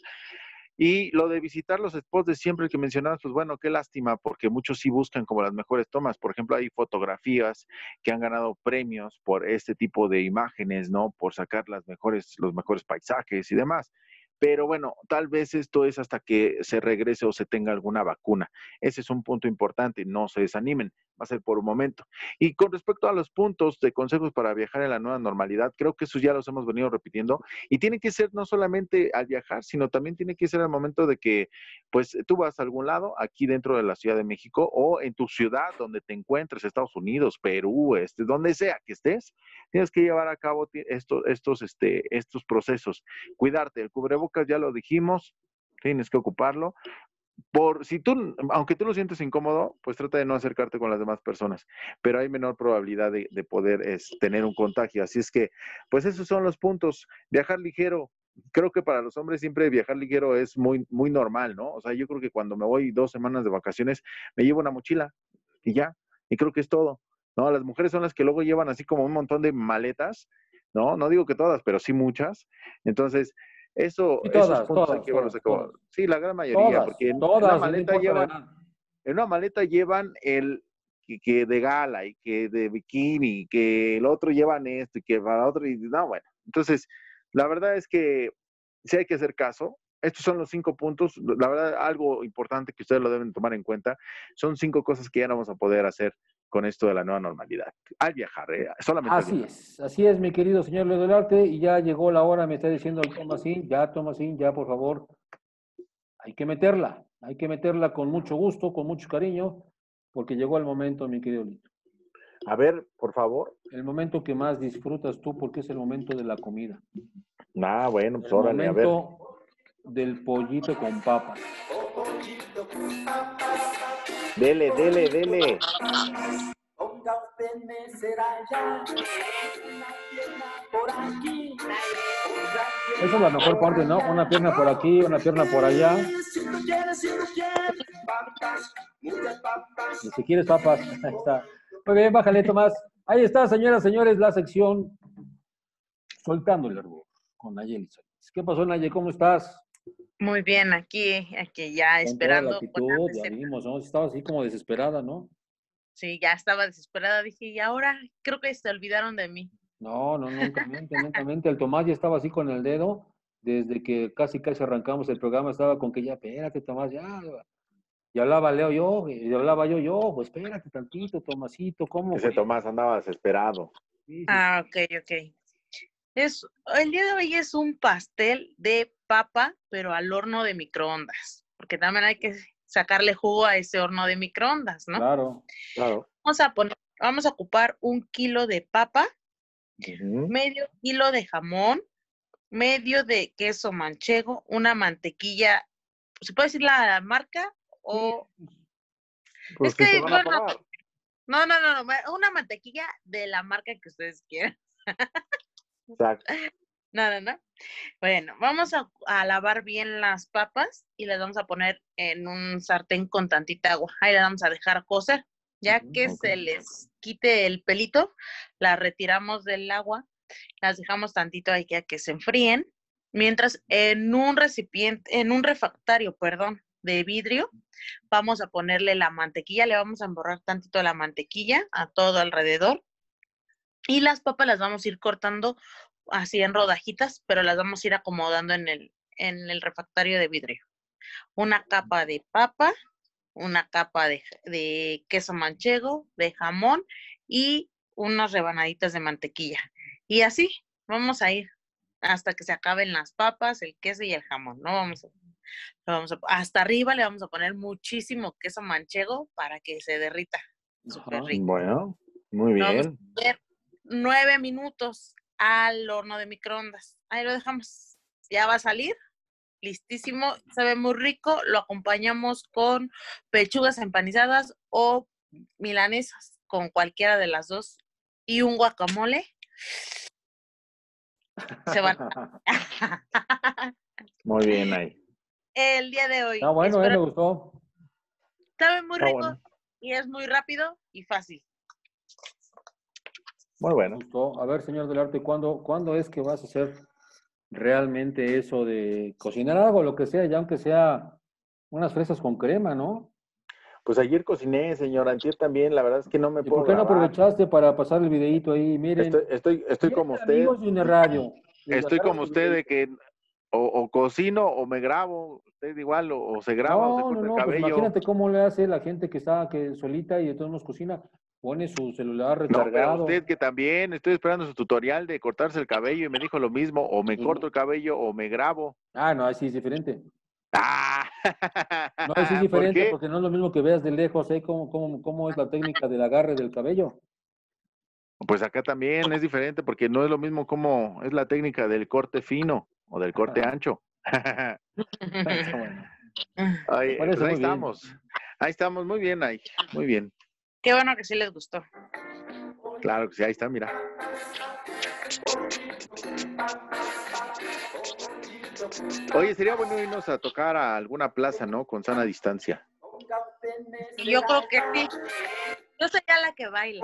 Y lo de visitar los spots de siempre que mencionabas, pues bueno, qué lástima, porque muchos sí buscan como las mejores tomas. Por ejemplo, hay fotografías que han ganado premios por este tipo de imágenes, ¿no? Por sacar las mejores, los mejores paisajes y demás. Pero bueno, tal vez esto es hasta que se regrese o se tenga alguna vacuna. Ese es un punto importante, no se desanimen, va a ser por un momento. Y con respecto a los puntos de consejos para viajar en la nueva normalidad, creo que esos ya los hemos venido repitiendo y tiene que ser no solamente al viajar, sino también tiene que ser al momento de que, pues, tú vas a algún lado, aquí dentro de la Ciudad de México o en tu ciudad donde te encuentres, Estados Unidos, Perú, este, donde sea que estés, tienes que llevar a cabo estos, estos, este, estos procesos. Cuidarte, el cubrebocas ya lo dijimos, tienes que ocuparlo. Por si tú, aunque tú lo sientes incómodo, pues trata de no acercarte con las demás personas, pero hay menor probabilidad de, de poder es, tener un contagio. Así es que, pues esos son los puntos. Viajar ligero, creo que para los hombres siempre viajar ligero es muy, muy normal, ¿no? O sea, yo creo que cuando me voy dos semanas de vacaciones, me llevo una mochila y ya, y creo que es todo, ¿no? Las mujeres son las que luego llevan así como un montón de maletas, ¿no? No digo que todas, pero sí muchas. Entonces, eso, Y esos todas, puntos hay todas, que llevarlos a todas, cabo. todas, Sí, la gran mayoría, todas, porque en, en una todas, y no maleta importa la llevan, edad. en una maleta llevan el que, que de gala y que de bikini, y que el otro llevan esto y que para otro, y no, bueno. Entonces, la verdad es que sí hay que hacer caso. Estos son los cinco puntos. La verdad, algo importante que ustedes lo deben tomar en cuenta. Son cinco cosas que ya no vamos a poder hacer con esto de la nueva normalidad. Al viajar, ¿eh? Solamente al Así viajar. es, así es, mi querido señor Leo del Arte, y ya llegó la hora, me está diciendo el Tomasín, ya Tomasín, ya por favor, hay que meterla, hay que meterla con mucho gusto, con mucho cariño, porque llegó el momento, mi querido Lito. A ver, por favor. El momento que más disfrutas tú, porque es el momento de la comida, Ah, bueno, pues el órale, a ver. momento del pollito con papas. Dele, dele, dele. Ponga usted mesera ya, una pierna por aquí, otra Esa es pierna la mejor por parte, ¿no? allá. Una pierna por aquí, una pierna por allá. Si tú quieres, si tú quieres, papas, muchas papas. Y si quieres papas, ahí está. Muy bien, bájale, Tomás. Ahí está, señoras, señores, la sección Soltando el Herbo con Nayeli Solís. ¿Qué pasó, Naye? ¿Cómo estás? Muy bien, aquí, aquí ya Con toda la esperando con actitud, hambre ya cerca. vimos, ¿no? Estabas así como desesperada, ¿no? Sí, ya estaba desesperada. Dije, y ahora creo que se olvidaron de mí. No, no, nunca mente, nunca mente. El Tomás ya estaba así con el dedo, desde que casi casi arrancamos el programa, estaba con que ya, espérate, Tomás, ya. Y hablaba Leo yo, y hablaba yo, yo, pues espérate tantito, Tomasito, ¿cómo Ese crees? Tomás andaba desesperado. Sí, sí, Ah, sí. ok, ok. Es, el día de hoy es un pastel de papa, pero al horno de microondas, porque también hay que sacarle jugo a ese horno de microondas, ¿no? Claro. Claro. Vamos a poner, vamos a ocupar un kilo de papa, Ujú. medio kilo de jamón, medio de queso manchego, una mantequilla, ¿se puede decir la marca? O Pues es si te que, van a bueno, pagar. no, no, no, no, ma- una mantequilla de la marca que ustedes quieran. Exacto. No, no, no. Bueno, vamos a, a lavar bien las papas y las vamos a poner en un sartén con tantita agua. Ahí las vamos a dejar cocer. Ya Ujú, que ok. se les quite el pelito, las retiramos del agua, las dejamos tantito ahí que, a que se enfríen. Mientras en un recipiente, en un refractario, perdón, de vidrio, vamos a ponerle la mantequilla, le vamos a emborrar tantito la mantequilla a todo alrededor. Y las papas las vamos a ir cortando así en rodajitas, pero las vamos a ir acomodando en el, en el refractario de vidrio. Una capa de papa, una capa de, de queso manchego, de jamón y unas rebanaditas de mantequilla. Y así vamos a ir hasta que se acaben las papas, el queso y el jamón, ¿no? Vamos a, vamos a, hasta arriba le vamos a poner muchísimo queso manchego para que se derrita súper Ajá. rico. Bueno, muy Lo vamos a bien. poner nueve minutos al horno de microondas. Ahí lo dejamos. Ya va a salir. Listísimo. Sabe muy rico. Lo acompañamos con pechugas empanizadas o milanesas, con cualquiera de las dos. Y un guacamole. Se van. Muy bien ahí. El día de Está hoy. bueno, eh, Espero me gustó. sabe muy Está rico bueno. y es muy rápido y fácil. Muy Me bueno. gustó. A ver, señor del arte, ¿cuándo, ¿cuándo es que vas a hacer realmente eso de cocinar algo, lo que sea, ya aunque sea unas fresas con crema, ¿no? Pues ayer cociné, señor, antier también, la verdad es que no me ¿Y puedo por qué no grabar. aprovechaste para pasar el videíto ahí? Estoy, Miren, estoy, estoy como miren, usted, amigos de Uniradio, les estoy dejaron como su usted de videíto. que o, o cocino o me grabo, usted igual, o, o se graba o se No, no, corta el no, pues cabello. imagínate cómo le hace la gente que está que solita y de todos modos cocina, pone su celular No, pero usted recargado. que también, estoy esperando su tutorial de cortarse el cabello y me dijo lo mismo, o me Pues no. corto el cabello o me grabo. Ah, no, ahí sí es diferente. Ah, No, ahí sí es ¿por diferente qué? porque no es lo mismo que veas de lejos, ¿eh? Cómo, cómo, cómo es la técnica del agarre del cabello. Pues acá también es diferente porque no es lo mismo como es la técnica del corte fino o del corte ancho. Está bueno. Me Ay, pues parece ahí muy bien. estamos. Ahí estamos, muy bien ahí, muy bien. Qué bueno que sí les gustó. Claro que sí, ahí está, mira. Oye, sería bueno irnos a tocar a alguna plaza, ¿no? Con sana distancia. Y yo creo que sí. Yo sería la que baila.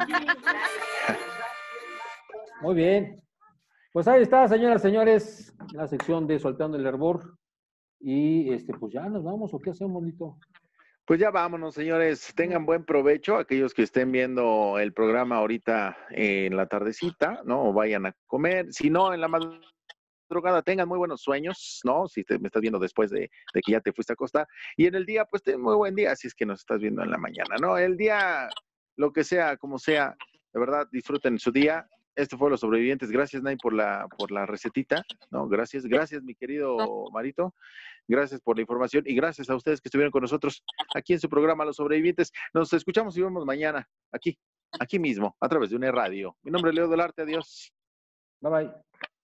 Muy bien. Pues ahí está, señoras y señores, la sección de Soltando el Hervor. Y este, pues ya nos vamos, ¿o qué hacemos, Lito? Pues ya vámonos, señores. Tengan buen provecho aquellos que estén viendo el programa ahorita en la tardecita, ¿no? O vayan a comer. Si no, en la madrugada tengan muy buenos sueños, ¿no? Si te, me estás viendo después de, de que ya te fuiste a acostar. Y en el día, pues ten muy buen día, si es que nos estás viendo en la mañana, ¿no? El día, lo que sea, como sea, de verdad, disfruten su día. Esto fue Los Sobrevivientes. Gracias, Nay, por la, por la recetita, ¿no? Gracias, gracias, mi querido Marito. Gracias por la información y gracias a ustedes que estuvieron con nosotros aquí en su programa Los Sobrevivientes. Nos escuchamos y vemos mañana aquí, aquí mismo, a través de una radio. Mi nombre es Leo del Arte. Adiós. Bye bye.